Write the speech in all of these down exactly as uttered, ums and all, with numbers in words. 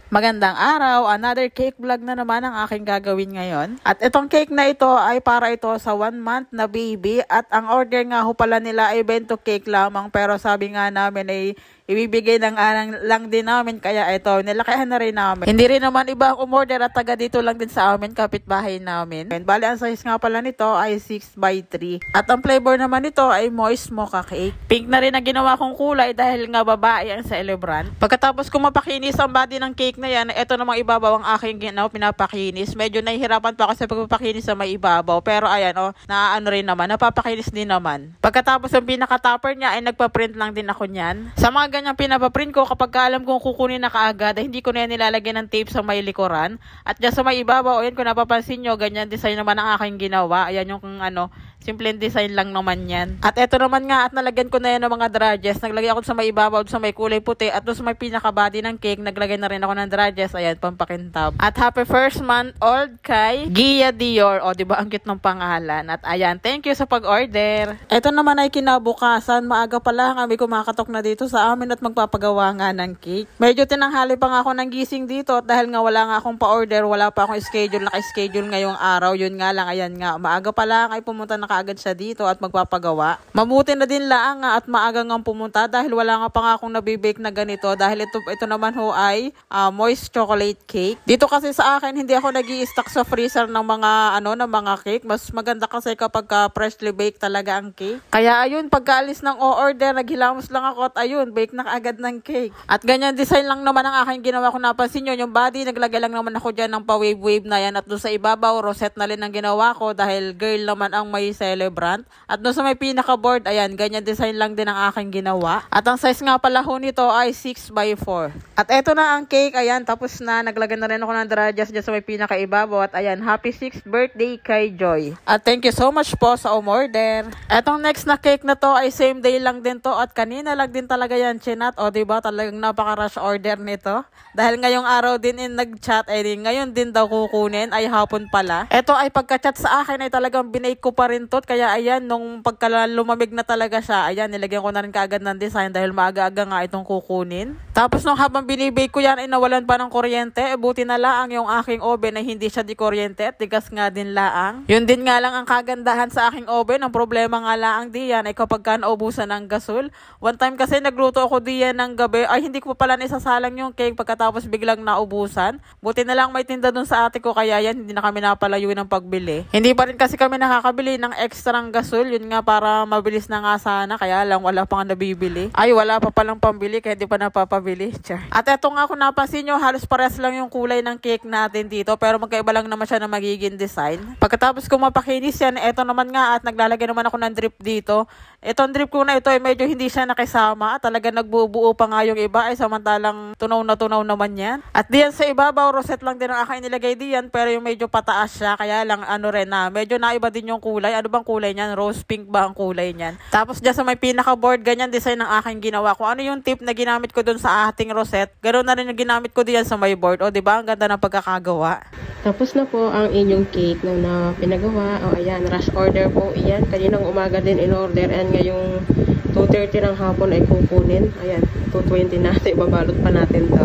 Magandang araw, another cake vlog na naman ang aking gagawin ngayon. At itong cake na ito ay para ito sa one month na baby. At ang order nga ho pala nila ay bento cake lamang. Pero sabi nga namin ay ibibigay ng arang lang din namin, kaya ito, nilakihan na rin namin. Hindi rin naman iba ang umorder at taga dito lang din sa amin, kapitbahay namin. Bali, ang size nga pala nito ay six by three. At ang flavor naman nito ay moist mocha cake. Pink na rin ang ginawa kong kulay dahil nga babae ang celebrant. Pagkatapos ko mapakinis ang body ng cake na yan, ito namang ibabaw ang aking ginawa, pinapakinis. Medyo nahihirapan pa ako sa pagpapakinis sa may ibabaw. Pero ayan, oh, naaano rin naman, napapakinis din naman. Pagkatapos ang pinaka-topper niya ay nagpa-print lang din ako niyan. Sa mga ganyang pinapaprint ko, kapag alam kong kukunin na kaagad, hindi ko na yan nilalagyan ng tape sa may likuran. At dyan sa may ibabaw, ayan, kung napapansin nyo, ganyan design naman ang aking ginawa. Ayan yung kung ano, simple design lang naman yan. At eto naman nga, at nalagyan ko na yan ng mga dradges. Naglagay ako sa may ibabaw, sa may kulay puti, at doon sa may pinaka-body ng cake, naglagay na rin ako ng dradges. Ayan, pampakintab. At happy first month old kay Gia Dior. O, diba, ang cute ng pangalan. At ayan, thank you sa pag-order. Eto naman ay kinabukasan. Maaga pala kami kumakatok na dito sa amin at magpapagawa nga ng cake. Medyo tinanghali pa nga ako ng gising dito at dahil nga wala nga akong pa-order, wala pa akong schedule, naka-schedule ngayong araw. Yun nga lang, ayan nga, maaga pala ay pumunta na kaagad siya dito at magpapagawa. Mabuti na din lang nga at maaga nga pumunta dahil wala nga pa nga akong nabibake na ganito dahil ito, ito naman ho ay uh, moist chocolate cake. Dito kasi sa akin, hindi ako nag-i-stock sa freezer ng mga ano, ng mga cake. Mas maganda kasi kapag uh, freshly baked talaga ang cake. Kaya ayun, pagkaalis ng o-order, naghilamos lang ako at ayun, bake na kaagad ng cake. At ganyan design lang naman ang aking ginawa. Kung napansin nyo, yung body, naglagay lang naman ako dyan ng pa-wave-wave na yan. At doon sa ibabaw, rosette na rin ang ginawa ko dahil girl naman ang may celebrant. At doon sa may pinaka-board, ayan, ganyan design lang din ang aking ginawa. At ang size nga pala ho nito ay six by four. At eto na ang cake, ayan, tapos na. Naglagay na rin ako ng dradges dyan sa may pinaka-ibabaw. At ayan, happy sixth birthday kay Joy. At thank you so much po sa umorder. Etong next na cake na to ay same day lang din to. At kanina lang din talaga yan chinat. O diba, talagang napaka-rush order nito. Dahil ngayong araw din in nag-chat, ay din, ngayon din daw kukunin, ay hapon pala. Ito ay pagka-chat sa akin ay talagang binake ko pa rin to. Kaya ayan, nung pagka lumamig na talaga siya, ayan, nilagyan ko na rin kaagad ng design dahil maaga-aga nga itong kukunin. Tapos nung habang binibake ko yan, ay nawalan pa ng kuryente. E, buti na laang yung aking oven ay hindi siya di kuryente at tigas nga din laang. Yun din nga lang ang kagandahan sa aking oven. Ang problema nga laang diyan ay kapag ka naubusan ng gasol. One time kasi nagluto ako diyan ng gabi, ay hindi ko pala naisasalang yung cake pagkatapos biglang naubusan. Buti na lang may tinda dun sa ate ko, kaya yan, hindi na kami napalayo ng pagbili. Hindi pa rin kasi kami nakakabili ng extrang gasol. Yun nga para mabilis na nga sana, kaya lang wala pa nga nabibili. Ay, wala pa palang pambili kaya hindi pa napapabili. Char. At eto nga kung napansin nyo, halos pares lang yung kulay ng cake natin dito, pero magkaiba lang naman siya na magiging design. Pagkatapos ko mapakinis yan, eto naman nga at naglalagay naman ako ng drip dito. Itong drip ko na ito ay medyo hindi siya nakisama at talaga nagbubuo pa nga yung iba ay samantalang tunaw na tunaw naman yan. At diyan sa ibabaw, rosette lang din ang aking nilagay diyan, pero yung medyo pataas siya, kaya lang ano rin na, medyo naiba din yung kulay. Ano bang kulay niyan? Rose pink ba ang kulay niyan? Tapos diyan sa may pinaka-board, ganyan design ang aking ginawa. Kung ano yung tip na ginamit ko dun sa ating rosette, ganoon na rin yung ginamit ko diyan sa may board. O diba, ang ganda ng pagkakagawa. Tapos na po ang inyong cake na, na pinagawa. O ayan, rush order po iyan. Kaninang umaga din in order and ngayong two thirty ng hapon ay kukunin. Ayan, two twenty natin. Ibabalot pa natin to.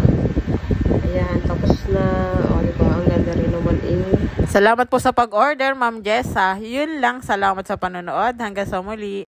Ayan, tapos na. O diba, ang ganda rin naman eh. Salamat po sa pag-order, Ma'am Jessa. Yun lang, salamat sa panonood. Hanggang sa muli.